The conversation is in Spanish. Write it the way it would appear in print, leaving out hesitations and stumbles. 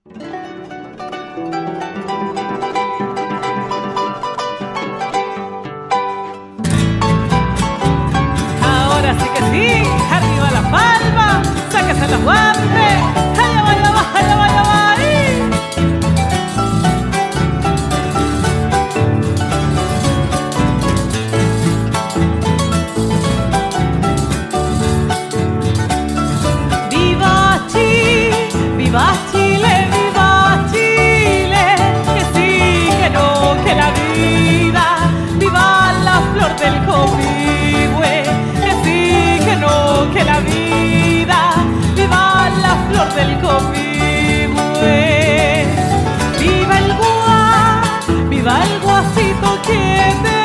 Ahora sí que sí, arriba la palma, sáquese los guantes, allá va, allá va, allá va, allá va. Viva Chile, viva Chile, viva Chile, que sí, que no, que la vida, viva la flor del copihue, que sí, que no, que la vida, viva la flor del copihue, viva el guasito que te